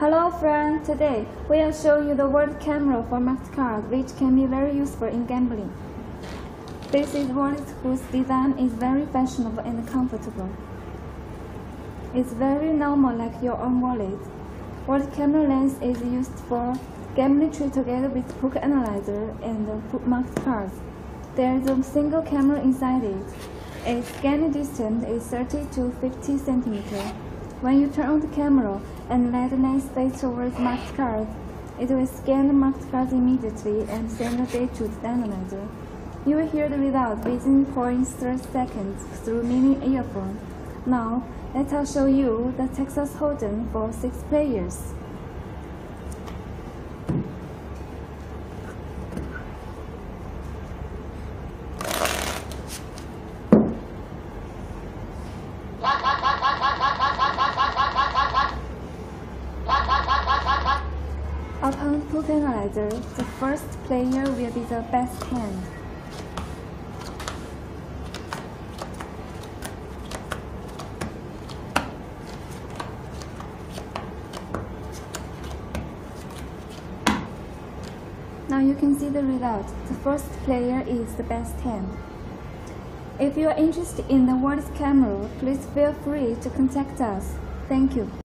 Hello friend, today we will show you the word camera format card which can be very useful in gambling. This is wallet whose design is very fashionable and comfortable. It's very normal like your own wallet. Wallet camera lens is used for gambling trade together with poker analyzer and marked cards. There is a single camera inside it. Its scanning distance is 30 to 50 cm. When you turn on the camera and let the lens face towards marked cards, it will scan the marked cards immediately and send the data to the analyzer. You will hear the result within 0.3 seconds through mini earphone. Now, let us show you the Texas Hold'em for 6 players. Upon poker analyzer, the first player will be the best hand. Now you can see the result. The first player is the best hand. If you are interested in the wallet camera, please feel free to contact us. Thank you.